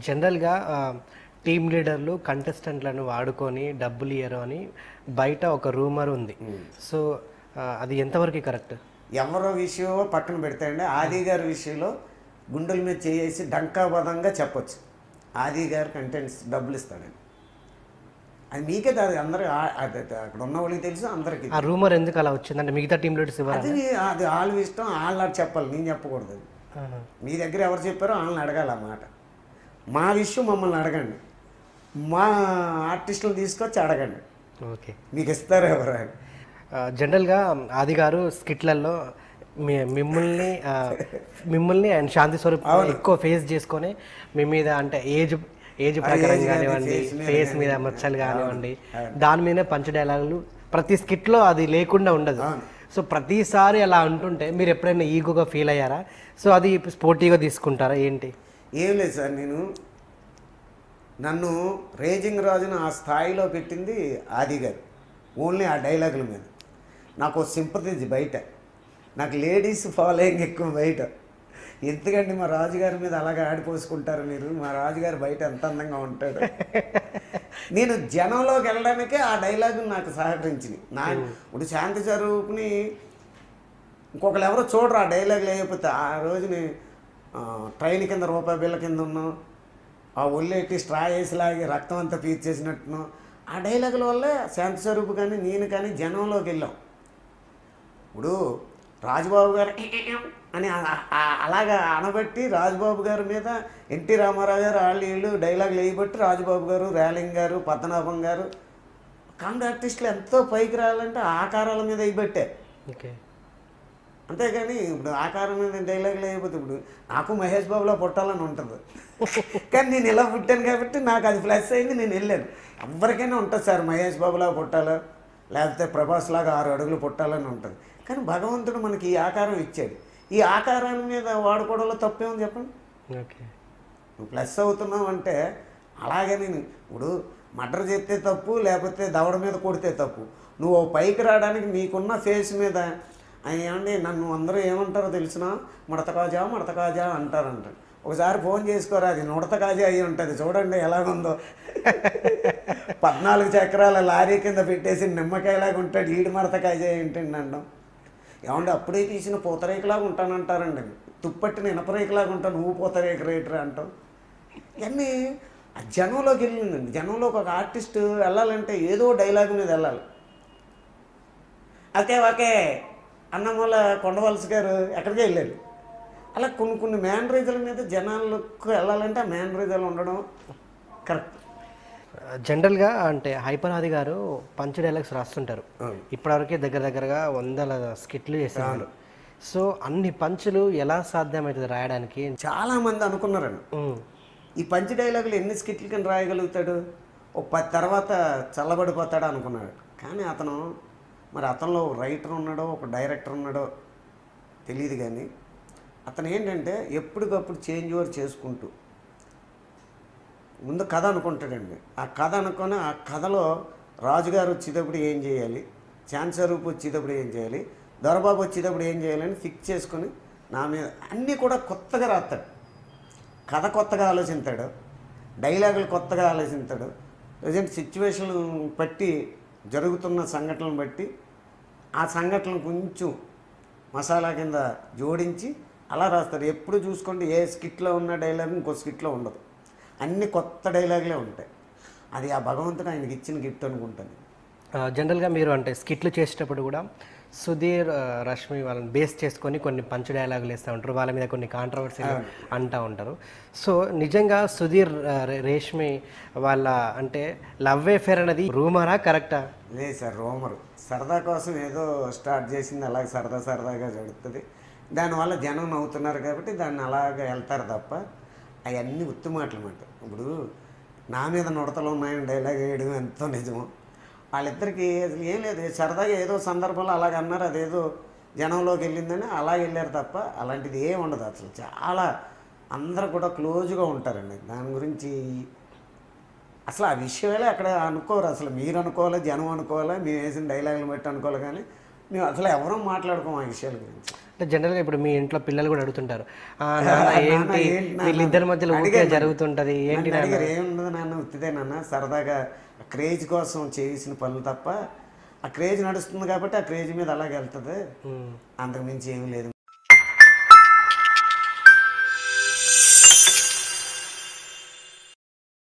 జనరల్‌గా టీమ్ లీడర్లు కంటెస్టెంట్‌లను వాడుకొని డబ్బులు ఇయ్యరు అని బయట ఒక రూమర్ ఉంది. సో, అది ఎంతవరకు కరెక్ట్? ఎవరో విషయం పక్కన పెడితే అండి, ఆది గారి విషయంలో గుండెల మీద చేసి డంకాబద్ధంగా చెప్పొచ్చు. ఆది గారు కంటెంట్స్ డబ్బులు ఇస్తాడని. అది మీకే అది అందరూ అక్కడ ఉన్న వాళ్ళకి తెలుసు, అందరికీ. ఆ రూమర్ ఎందుకు అలా వచ్చిందంటే మిగతా టీమ్ లీడర్స్ ఇవ్వరా? అది వాళ్ళ ఇష్టం, వాళ్ళకి చెప్పాలి, నేను చెప్పకూడదు. అది మీ దగ్గర ఎవరు చెప్పారో వాళ్ళని అడగాలి ఆ మాట. మా విషయం మమ్మల్ని అడగండి, మా ఆర్టిస్టులను తీసుకొచ్చి అడగండి, ఓకే, మీకు ఇస్తారు ఎవరు అని. జనరల్గా ఆది గారు స్కిట్లలో మిమ్మల్ని అండ్ శాంతి స్వరూప్ ఎక్కువ ఫేస్ చేసుకొని మీ మీద అంటే ఏజ్ ప్రకారం కానివ్వండి, ఫేస్ మీద మచ్చలు కానివ్వండి, దాని మీద పంచ డైలాగులు ప్రతి స్కిట్లో అది లేకుండా ఉండదు. సో ప్రతిసారి అలా అంటుంటే మీరు ఎప్పుడైనా ఈగోగా ఫీల్ అయ్యారా? సో అది స్పోర్టివ్గా తీసుకుంటారా ఏంటి? ఏం లేదు సార్, నన్ను రేజింగ్ రాజును ఆ స్థాయిలో పెట్టింది ఆది గారు. ఓన్లీ ఆ డైలాగుల మీద నాకు సింపతి బయట, నాకు లేడీస్ ఫాలోయింగ్ ఎక్కువ బయట. ఎందుకంటే మా రాజుగారి మీద అలాగే ఆడిపోసుకుంటారు మీరు, మా రాజుగారు బయట ఎంత అందంగా ఉంటాడు. నేను జనంలోకి వెళ్ళడానికే ఆ డైలాగు నాకు సహకరించింది. ఇప్పుడు శాంతి స్వరూప్ని ఇంకొకరు ఎవరో చూడరు ఆ డైలాగ్ లేకపోతే. ఆ రోజుని ట్రైన్ కింద రూపాయి బిళ్ళ కింద ఉన్నాం, ఆ ఒళ్ళెట్టి స్ట్రా వేసిలాగి రక్తం అంతా పీల్చేసినట్టును. ఆ డైలాగుల వల్ల శాంతి స్వరూప్ కానీ నేను కానీ జనంలోకి వెళ్ళాం. ఇప్పుడు రాజుబాబు గారు అని అలాగా అనబట్టి రాజుబాబు గారి మీద ఎన్టీ రామారావు గారు వీళ్ళు డైలాగులు వేయబట్టి రాజుబాబు గారు, రేలింగ్ గారు, పద్మనాభం గారు కామెడీ ఆర్టిస్టులు ఎంతో పైకి రావాలంటే ఆకారాల మీద వేయబట్టే. ఓకే, అంతేగాని ఇప్పుడు ఆకారం మీద డైలాగులు వేయకపోతే ఇప్పుడు నాకు మహేష్ బాబులో పుట్టాలని ఉంటుంది, కానీ నేను ఇలా పుట్టాను కాబట్టి నాకు అది ప్లస్ అయింది, నేను వెళ్ళాను. ఎవరికైనా ఉంటుంది సార్, మహేష్ బాబులా పుట్టాలో లేకపోతే ప్రభాస్ లాగా 6 అడుగులు పుట్టాలని ఉంటుంది. కానీ భగవంతుడు మనకి ఈ ఆకారం ఇచ్చాడు. ఈ ఆకారాన్ని మీద వాడుకోవడంలో తప్పేమని చెప్పండి. ఓకే, నువ్వు ప్లస్ అవుతున్నావు అంటే అలాగే నేను ఇప్పుడు మర్డర్ చేస్తే తప్పు, లేకపోతే దవడ మీద కొడితే తప్పు. నువ్వు పైకి రావడానికి మీకున్న ఫేస్ మీద ఏమండి నన్ను అందరూ ఏమంటారో తెలిసిన మడత కాజా అంటారంట. ఒకసారి ఫోన్ చేసుకోరా, అది నుడత కాజా అయ్యి ఉంటుంది, చూడండి ఎలాగుందో. 14 చక్రాల లారీ కింద పెట్టేసి నిమ్మకాయలాగా ఉంటాడు, ఈడు మడత కాజా ఏంటండి అంటాం. ఏమంటే అప్పుడే తీసిన పూతరేకలాగా ఉంటానంటారండి, తుప్పట్టిన ఇనపరేకలాగా ఉంటాను, నువ్వు పూతరేక రేటరా అంటాం. ఇవన్నీ ఆ జనంలోకి వెళ్ళిందండి. జనంలోకి ఒక ఆర్టిస్ట్ వెళ్ళాలంటే ఏదో డైలాగ్ మీద వెళ్ళాలి. ఓకే అన్నమూల కొండవలస గారు ఎక్కడికే వెళ్ళారు. అలా కొన్ని మేనరేజర్ల మీద జనాలకు వెళ్ళాలంటే ఆ మేనరేజర్లు ఉండడం కరెక్ట్. జనరల్గా అంటే హైపర్ ఆది గారు పంచ్ డైలాగ్స్ రాస్తుంటారు. ఇప్పటివరకే దగ్గరగా 100 స్కిట్లు చేశారు. సో అన్ని పంచులు ఎలా సాధ్యమవుతుంది రాయడానికి? చాలామంది అనుకున్నారండి ఈ పంచ్ డైలాగులు ఎన్ని స్కిట్లు కింద రాయగలుగుతాడు, ఒక 10 తర్వాత చల్లబడిపోతాడు అనుకున్నాడు. కానీ అతనిలో రైటర్ ఉన్నాడో ఒక డైరెక్టర్ ఉన్నాడో తెలియదు, కానీ అతను ఏంటంటే ఎప్పటికప్పుడు చేంజ్ ఓవర్ చేసుకుంటూ ముందు కథ అనుకుంటాడండి. ఆ కథ అనుకొని ఆ కథలో రాజుగారు వచ్చేటప్పుడు ఏం చేయాలి, శాంతి స్వరూప్ వచ్చేటప్పుడు ఏం చేయాలి, దొరబాబు వచ్చేటప్పుడు ఏం చేయాలని ఫిక్స్ చేసుకొని నా మీద అన్నీ కూడా కొత్తగా రాస్తాడు. కథ కొత్తగా ఆలోచిస్తాడు, డైలాగులు కొత్తగా ఆలోచిస్తాడు. ప్రజెంట్ సిచ్యువేషన్ బట్టి జరుగుతున్న సంఘటనలను బట్టి ఆ సంఘటనలు కొంచెం మసాలా కింద జోడించి అలా రాస్తాడు. ఎప్పుడు చూసుకోండి ఏ స్కిట్లో ఉన్న డైలాగ్ ఇంకో స్కిట్లో ఉండదు, అన్ని కొత్త డైలాగులే ఉంటాయి. అది ఆ భగవంతుడు ఆయనకి ఇచ్చిన గిఫ్ట్ అనుకుంటాను. జనరల్గా మీరు అంటే స్కిట్లు చేసేటప్పుడు కూడా సుధీర్, రష్మి వాళ్ళని బేస్ చేసుకొని కొన్ని పంచ్ డైలాగులు వేస్తూ ఉంటారు, వాళ్ళ మీద కొన్ని కాంట్రవర్సీలు అంటూ ఉంటారు. సో నిజంగా సుధీర్, రేష్మి వాళ్ళ అంటే లవ్ అఫేర్ అనేది రూమరా కరెక్టా? లేదు సార్, రూమరు. సరదా కోసం ఏదో స్టార్ట్ చేసింది, అలాగే సరదాగా జరుగుతుంది. దానివల్ల జనం నవ్వుతున్నారు కాబట్టి దాన్ని అలాగే వెళ్తారు తప్ప అవన్నీ ఉత్తి మాటలు మాట. ఇప్పుడు నా మీద నుడతలు ఉన్నాయని డైలాగ్ వేయడం ఎంతో నిజము. వాళ్ళిద్దరికీ అసలు ఏం లేదు, సరదాగా ఏదో సందర్భంలో అలాగ అన్నారు, అదేదో జనంలోకి వెళ్ళిందని అలా వెళ్ళారు తప్ప అలాంటిది ఏమి ఉండదు. అసలు చాలా అందరూ కూడా క్లోజ్గా ఉంటారండి. దాని గురించి అసలు ఆ విషయాలే అక్కడ అనుకోరు. అసలు మీరు అనుకోవాలి, జనం అనుకోవాలి, మేము వేసిన డైలాగులు బట్టి అనుకోవాలి, కానీ మేము అసలు ఎవరూ మాట్లాడుకోము ఆ విషయాల గురించి. అంటే జనరల్గా ఇప్పుడు మీ ఇంట్లో పిల్లలు కూడా అడుగుతుంటారు, నాన్న ఏంటి వీళ్ళిద్దరి మధ్యలో ఊరికే జరుగుతుంటది ఏంటి అడిగారు. ఏముండదు నాన్న, ఉత్తిదే నాన్న, సరదాగా క్రేజ్ కోసం చేసిన పనులు తప్ప, ఆ క్రేజ్ నడుస్తుంది కాబట్టి ఆ క్రేజ్ మీద అలాగే వెళ్తుంది, అంతకు మించి ఏమీ లేదు.